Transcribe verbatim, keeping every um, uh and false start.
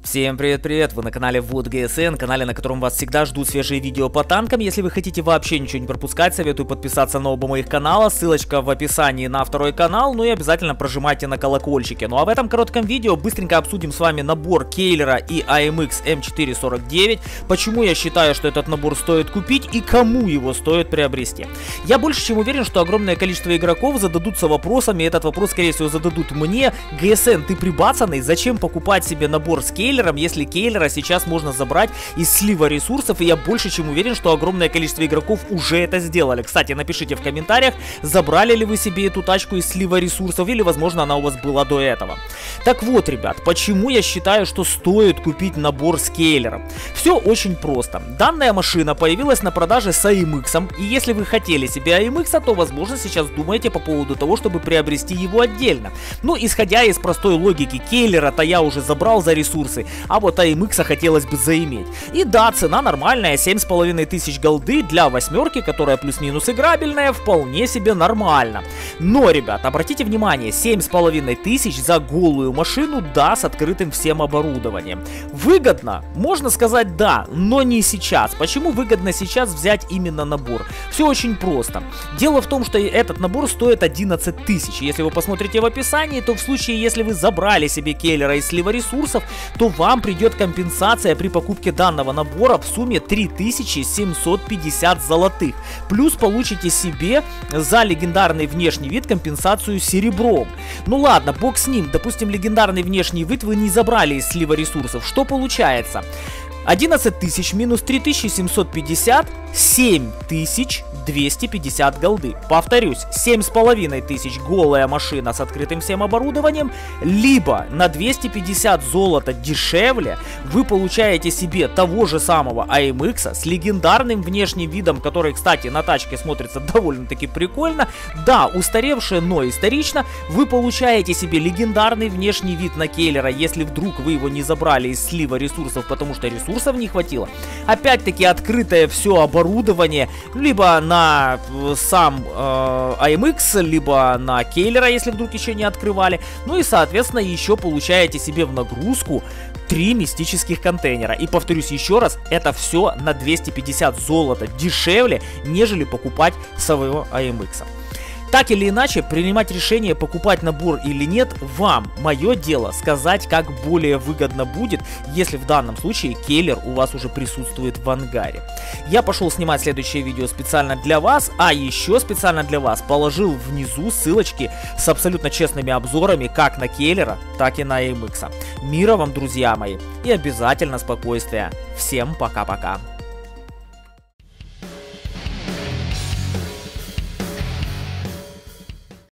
Всем привет-привет, вы на канале WoodGSN, канале, на котором вас всегда ждут свежие видео по танкам. Если вы хотите вообще ничего не пропускать, советую подписаться на оба моих канала, ссылочка в описании на второй канал, ну и обязательно прожимайте на колокольчике. Ну а в этом коротком видео быстренько обсудим с вами набор Кейлера и эй эм икс эм четыре сорок девять, почему я считаю, что этот набор стоит купить и кому его стоит приобрести. Я больше чем уверен, что огромное количество игроков зададутся вопросами, и этот вопрос, скорее всего, зададут мне. ГСН, ты прибацанный? Зачем покупать себе набор с Кейлером, если Кейлера сейчас можно забрать из слива ресурсов? И я больше чем уверен, что огромное количество игроков уже это сделали. Кстати, напишите в комментариях, забрали ли вы себе эту тачку из слива ресурсов, или, возможно, она у вас была до этого. Так вот, ребят, почему я считаю, что стоит купить набор с Кейлером? Все очень просто. Данная машина появилась на продаже с эй эм икс, и если вы хотели себе эй эм икс, то, возможно, сейчас думаете по поводу того, чтобы приобрести его отдельно. Но, исходя из простой логики, Кейлера-то я уже забрал за ресурсы, а вот эй эм икс хотелось бы заиметь. И да, цена нормальная, семь с половиной тысяч голды для восьмерки, которая плюс-минус играбельная, вполне себе нормально. Но, ребят, обратите внимание, семь с половиной тысяч за голую машину, да, с открытым всем оборудованием. Выгодно? Можно сказать да, но не сейчас. Почему выгодно сейчас взять именно набор? Все очень просто. Дело в том, что этот набор стоит одиннадцать тысяч. Если вы посмотрите в описании, то в случае, если вы забрали себе Кейлера из слива ресурсов, то вам придет компенсация при покупке данного набора в сумме три тысячи семьсот пятьдесят золотых. Плюс получите себе за легендарный внешний вид компенсацию серебром. Ну ладно, бог с ним. Допустим, легендарный внешний вид вы не забрали из слива ресурсов. Что получается? одиннадцать тысяч минус три тысячи семьсот пятьдесят, семь тысяч двести пятьдесят голды. Повторюсь, семь с половиной тысяч голая машина с открытым всем оборудованием, либо на двести пятьдесят золота дешевле вы получаете себе того же самого эй эм икс с легендарным внешним видом, который, кстати, на тачке смотрится довольно-таки прикольно. Да, устаревшее, но исторично. Вы получаете себе легендарный внешний вид на Кейлера, если вдруг вы его не забрали из слива ресурсов, потому что ресурсов не хватило. Опять-таки открытое все оборудование, либо на на сам э, эй эм икс, либо на Кейлера, если вдруг еще не открывали. Ну и, соответственно, еще получаете себе в нагрузку три мистических контейнера. И повторюсь еще раз, это все на двести пятьдесят золота дешевле, нежели покупать своего эй эм икс. Так или иначе, принимать решение, покупать набор или нет, вам. Мое дело сказать, как более выгодно будет, если в данном случае Кейлер у вас уже присутствует в ангаре. Я пошел снимать следующее видео специально для вас, а еще специально для вас положил внизу ссылочки с абсолютно честными обзорами как на Кейлера, так и на эй эм икс. Мира вам, друзья мои, и обязательно спокойствия. Всем пока-пока.